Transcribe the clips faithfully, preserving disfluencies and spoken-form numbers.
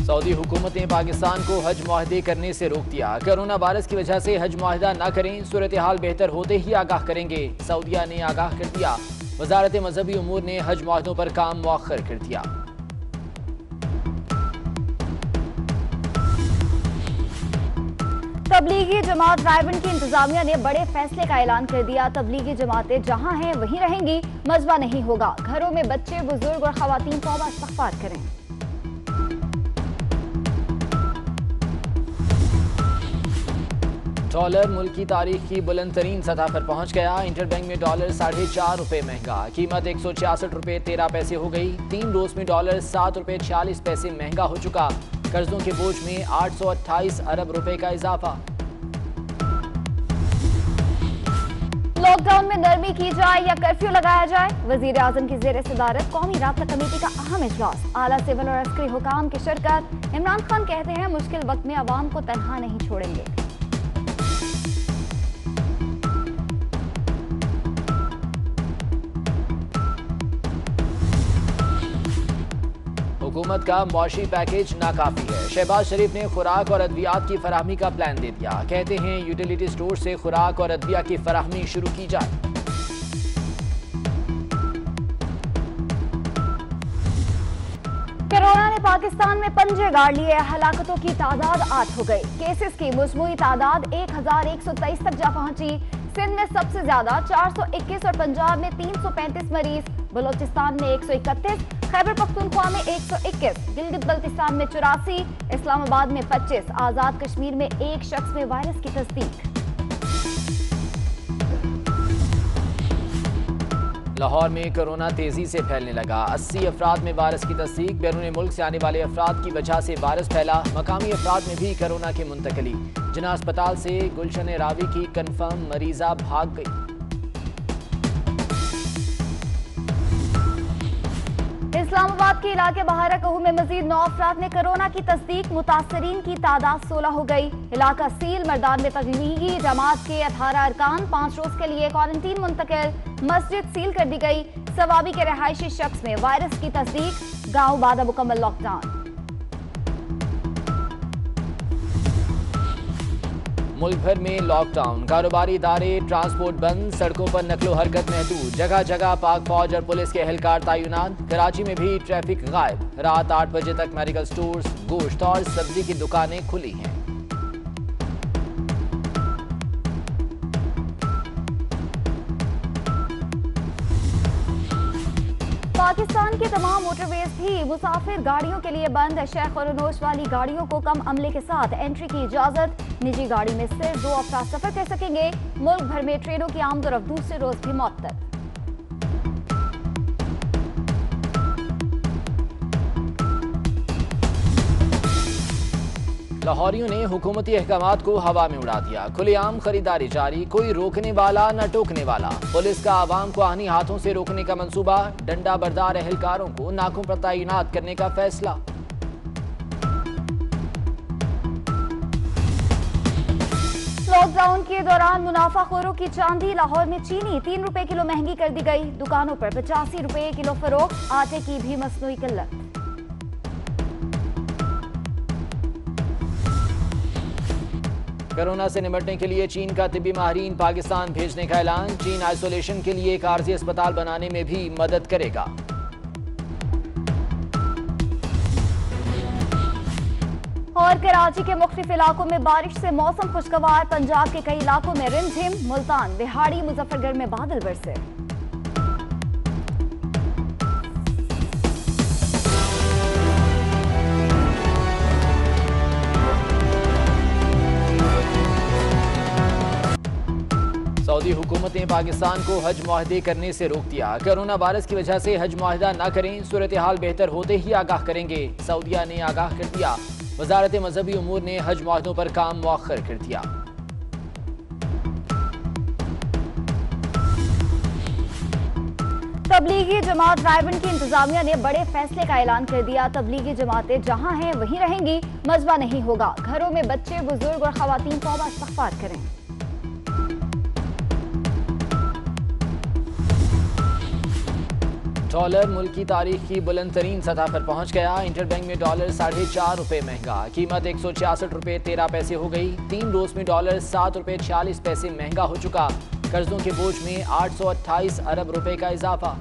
Saudi हुकूमत ने पाकिस्तान को हज मुआहदे करने से रोक दिया। कोरोना वायरस की वजह से हज मुआहदा न करें, सूरत हाल बेहतर होते ही आगाह करेंगे। सऊदिया ने आगाह कर दिया। वजारत मजहबी उमूर ने हज मुआहदों पर काम मुअख्खर कर दिया। तबलीगी जमात रायबन की इंतजामिया ने बड़े फैसले का ऐलान कर दिया। तबलीगी जमातें जहां हैं वहीं रहेंगी, मजबा नहीं होगा। घरों में बच्चे, बुजुर्ग और खवातीन तौबा इस्तगफार करें। डॉलर मुल्क की तारीख की बुलंद तरीन सतह पर पहुंच गया। इंटरबैंक में डॉलर साढ़े चार रुपये महंगा, कीमत एक सौ छियासठ रुपये तेरह पैसे हो गई। तीन रोज में डॉलर सात रुपये छियालीस पैसे महंगा हो चुका। कर्जों के बोझ में आठ सौ अट्ठाईस अरब रुपए का इजाफा। लॉकडाउन में नरमी की जाए या कर्फ्यू लगाया जाए, वजीर आजम की जेर सदारत कौमी राब्ता कमेटी का अहम इजलास। आला सिविल और अस्करी हुकाम की शिरकत। इमरान खान कहते हैं मुश्किल वक्त में अवाम को तनहा नहीं छोड़ेंगे। हुकूमत का मौशी पैकेज नाकाफी है। शहबाज शरीफ ने खुराक और अद्वियात की फराहमी का प्लान दे दिया। कहते हैं यूटिलिटी स्टोर से खुराक और अद्विया की फराहमी शुरू की जाए। कोरोना ने पाकिस्तान में पंजे गाड़ लिए। हलाकतों की तादाद आठ हो गई। केसेस की मजमूई तादाद एक हजार एक सौ तेईस तक जा पहुंची। सिंध में सबसे ज्यादा चार सौ इक्कीस और पंजाब में तीन सौ पैंतीस मरीज, बलोचिस्तान में एक सौ इकतीस, खैबर पख्तूनख्वा में एक सौ इक्कीस, गिलगित बल्तिस्तान में चौरासी, इस्लामाबाद में पच्चीस, आजाद कश्मीर में एक शख्स में वायरस की तस्दीक। लाहौर में कोरोना तेजी से फैलने लगा। अस्सी अफराद में वायरस की तस्दीक। बैरून मुल्क से आने वाले अफराद की वजह से वायरस फैला। मकामी अफराद में भी कोरोना की मुंतकली। जिना अस्पताल से गुलशन रावी की कन्फर्म मरीजा भाग गई। इस्लामाबाद के इलाके बहारा कहू में मजीद नौ अफराद ने कोरोना की तस्दीक। मुतासरीन की तादाद सोलह हो गई। इलाका सील। मर्दान में तबलीगी जमात के अठारह अरकान पांच रोज के लिए क्वारंटीन मुंतकिल। मस्जिद सील कर दी गई। सवाबी के रहायशी शख्स में वायरस की तस्दीक। गांव बादा मुकम्मल लॉकडाउन। मुल्क भर में लॉकडाउन। कारोबारी इदारे, ट्रांसपोर्ट बंद। सड़कों पर नकलो हरकत महदूद। जगह जगह पाक फौज और पुलिस के एहलकार तैनात। कराची में भी ट्रैफिक गायब। रात आठ बजे तक मेडिकल स्टोर्स, गोश्त और सब्जी की दुकानें खुली हैं। पाकिस्तान के तमाम मोटरवेज भी मुसाफिर गाड़ियों के लिए बंद है। शेख और नोश वाली गाड़ियों को कम अमले के साथ एंट्री की इजाजत। निजी गाड़ी में सिर्फ दो अफराद सफर कर सकेंगे। मुल्क भर में ट्रेनों की आमदोरफ्त दूसरे रोज भी मअतल। लाहौरियों ने हुकूमती अहकामात को हवा में उड़ा दिया। खुलेआम खरीदारी जारी, कोई रोकने वाला न टोकने वाला। पुलिस का आवाम को आनी हाथों से रोकने का मंसूबा। डंडा बरदार एहलकारों को नाकों पर तैनात करने का फैसला। लॉकडाउन के दौरान मुनाफाखोरों की चांदी। लाहौर में चीनी तीन रुपए किलो महंगी कर दी गई। दुकानों पर पचासी रुपए किलो फरोख्त। आटे की भी मसनूई किल्लत। कोरोना से निपटने के लिए चीन का तिब्बी माहिरीन पाकिस्तान भेजने का ऐलान। चीन आइसोलेशन के लिए एक आर्जी अस्पताल बनाने में भी मदद करेगा। और कराची के मुख्तलिफ इलाकों में बारिश से मौसम खुशगवार। पंजाब के कई इलाकों में रिमझिम। मुल्तान, बिहाड़ी, मुजफ्फरगढ़ में बादल बरसे। सऊदी हुकूमत ने पाकिस्तान को हज मुआहदे करने से रोक दिया। कोरोना वायरस की वजह से हज मुआहदा न करें, सूरत हाल बेहतर होते ही आगाह करेंगे। सऊदिया ने आगाह कर दिया। वजारत मजहबी उमूर ने हज मुआहदों पर काम मुअख्खर कर दिया। तबलीगी जमात रायबन की इंतजामिया ने बड़े फैसले का ऐलान कर दिया। तबलीगी जमातें जहां हैं वहीं रहेंगी, मजबा नहीं होगा। घरों में बच्चे, बुजुर्ग और खवातीन तौबा इस्तगफार करें। डॉलर मुल्क की तारीख की बुलंद तरीन सतह पर पहुंच गया। इंटरबैंक में डॉलर साढ़े चार रुपए महंगा, कीमत एक सौ छियासठ रुपए तेरह पैसे हो गई। तीन रोज में डॉलर सात रुपए छियालीस पैसे महंगा हो चुका। कर्जों के बोझ में आठ सौ अट्ठाईस अरब रुपए का इजाफा।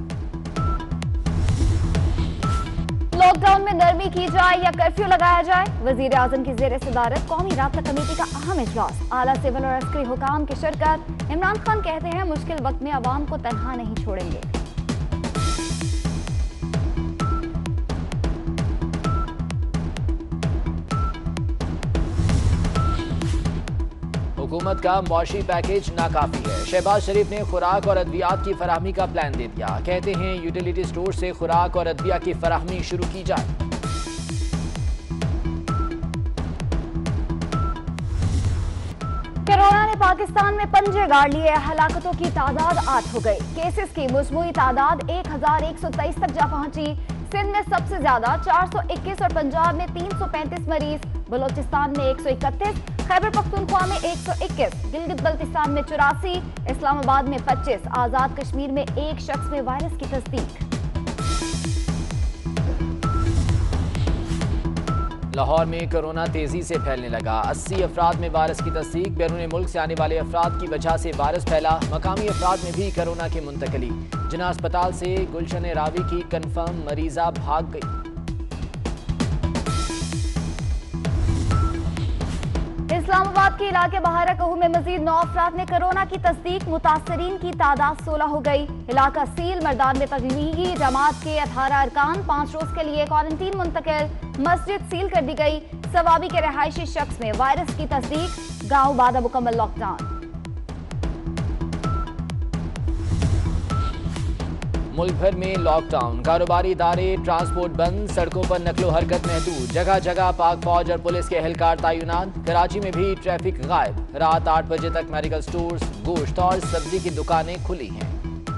लॉकडाउन में नरमी की जाए या कर्फ्यू लगाया जाए, वजीर आजम की जेर सदारत कौमी राब्ता कमेटी का अहम इजलास। आला सिविल और अस्करी हुकाम की शिरकत। इमरान खान कहते हैं मुश्किल वक्त में अवाम को तनहा नहीं छोड़ेंगे। हुकूमत का मौशी पैकेज नाकाफी है। शहबाज शरीफ ने खुराक और अद्वियात की फराहमी का प्लान दे दिया। कहते हैं यूटिलिटी स्टोर से खुराक और अद्विया की फराहमी शुरू की जाए। कोरोना ने पाकिस्तान में पंजे गाड़ लिए, हलाकतों की तादाद आठ हो गई। केसेस की मुजमुई तादाद एक हजार एक सौ तेईस तक जा पहुंची। सिंध में सबसे ज्यादा चार सौ इक्कीस और पंजाब में तीन सौ पैंतीस मरीज, बलोचिस्तान में एक सौ इकतीस, खैबर पख्तूनख्वा में एक सौ इक्कीस, गिलगित बल्तिस्तान में चौरासी, इस्लामाबाद में पच्चीस, आजाद कश्मीर में एक शख्स में वायरस की तस्दीक। लाहौर में कोरोना तेजी से फैलने लगा। अस्सी अफराद में वायरस की तस्दीक। बैरून मुल्क से आने वाले अफराद की वजह से वायरस फैला। मकामी अफराद में भी कोरोना की मुंतकली। जिना अस्पताल से गुलशन रावी की कन्फर्म मरीजा भाग गई। इस्लामाबाद के इलाके बहारा कहू में मजीद नौ अफराद ने कोरोना की तस्दीक। मुतासरीन की तादाद सोलह हो गई। इलाका सील। मर्दान में तबलीगी जमात के अठारह अरकान पांच रोज के लिए क्वारंटीन मुंतकिल। मस्जिद सील कर दी गई। सवाबी के रहायशी शख्स में वायरस की तस्दीक। गांव बादा मुकम्मल लॉकडाउन। मुल्क भर में लॉकडाउन। कारोबारी इदारे ट्रांसपोर्ट बंद। सड़कों पर नकलो हरकत महदूद। जगह जगह पाक फौज और पुलिस के एहलकार तैनात। कराची में भी ट्रैफिक गायब। रात आठ बजे तक मेडिकल स्टोर्स, गोश्त और सब्जी की दुकानें खुली हैं।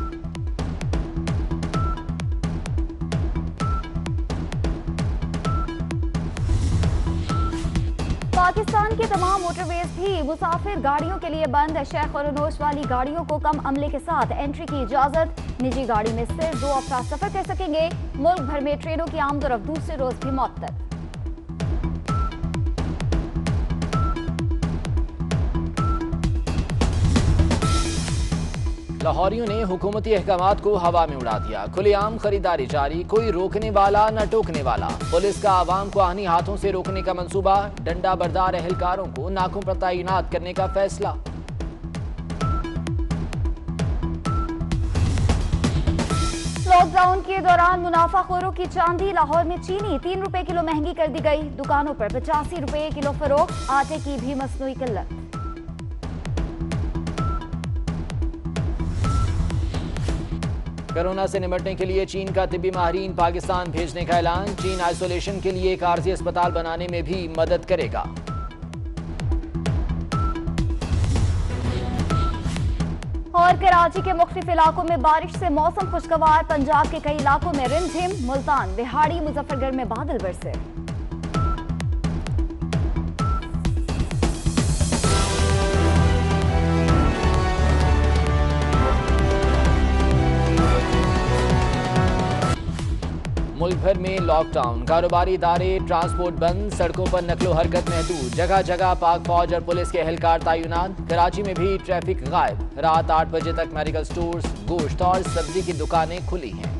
पाकिस्तान के तमाम मोटरवेज भी मुसाफिर गाड़ियों के लिए बंद। शेख और नोश वाली गाड़ियों को कम अमले के साथ एंट्री की इजाजत। निजी गाड़ी में सिर्फ दो अफराद सफर कर सकेंगे। मुल्क भर में ट्रेनों की आमदोरफ्त दूसरे रोज भी मअतल। लाहौरियों ने हुकूमती अहकामात को हवा में उड़ा दिया। खुलेआम खरीदारी जारी, कोई रोकने वाला न टोकने वाला। पुलिस का आवाम को आनी हाथों से रोकने का मंसूबा। डंडा बरदार एहलकारों को नाकों पर तैनात करने का फैसला। लॉकडाउन के दौरान मुनाफाखोरों की चांदी। लाहौर में चीनी तीन रुपए किलो महंगी कर दी गई। दुकानों पर पचासी रुपए किलो फरोख्त। आटे की भी मसनूई किल्लत। कोरोना से निपटने के लिए चीन का तिब्बी माहिरीन पाकिस्तान भेजने का ऐलान। चीन आइसोलेशन के लिए एक आर्जी अस्पताल बनाने में भी मदद करेगा। और कराची के मुख्तलिफ इलाकों में बारिश से मौसम खुशगवार। पंजाब के कई इलाकों में रिमझिम। मुल्तान, दिहाड़ी, मुजफ्फरगढ़ में बादल बरसे। मुल्क भर में लॉकडाउन। कारोबारी इदारे ट्रांसपोर्ट बंद। सड़कों पर नकलो हरकत महदूद। जगह जगह पाक फौज और पुलिस के एहलकार तैनात। कराची में भी ट्रैफिक गायब। रात आठ बजे तक मेडिकल स्टोर्स, गोश्त और सब्जी की दुकानें खुली हैं।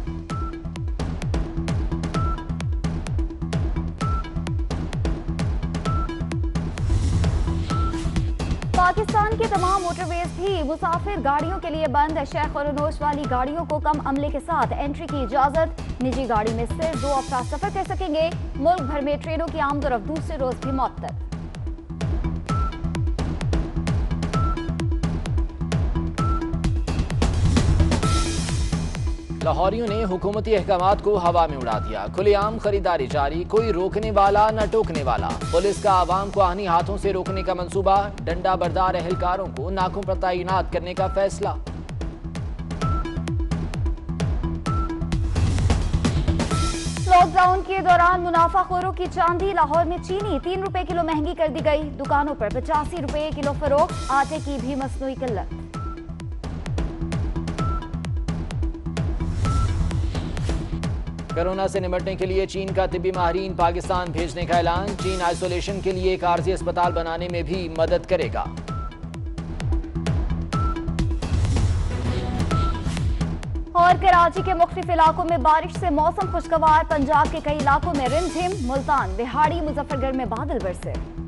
पाकिस्तान के तमाम मोटरवेज भी मुसाफिर गाड़ियों के लिए बंद। शेख और नोश वाली गाड़ियों को कम अमले के साथ एंट्री की इजाजत। निजी गाड़ी में सिर्फ दो अफराद सफर कर सकेंगे। मुल्क भर में ट्रेनों की आमदोरफ्त दूसरे रोज भी मअतल। लाहौरियों ने हुकूमती अहकामात को हवा में उड़ा दिया। खुलेआम खरीदारी जारी, कोई रोकने वाला न टोकने वाला। पुलिस का आवाम को आनी हाथों से रोकने का मंसूबा। डंडा बरदार एहलकारों को नाकों पर तैनात करने का फैसला। लॉकडाउन के दौरान मुनाफाखोरों की चांदी। लाहौर में चीनी तीन रुपए किलो महंगी कर दी गई। दुकानों पर पचासी रुपए किलो फरोख्त। आटे की भी मसनूई किल्लत। कोरोना से निपटने के लिए चीन का तिब्बी माहिरीन पाकिस्तान भेजने का ऐलान। चीन आइसोलेशन के लिए एक आरजी अस्पताल बनाने में भी मदद करेगा। और कराची के मुख्तलिफ इलाकों में बारिश से मौसम खुशगवार। पंजाब के कई इलाकों में रिमझिम। मुल्तान, बिहाड़ी, मुजफ्फरगढ़ में बादल बरसे।